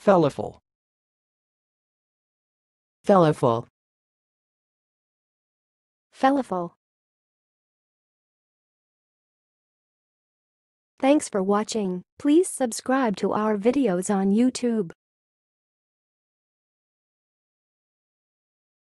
Falafel. Felafel. Falafel. Thanks for watching. Please subscribe to our videos on YouTube.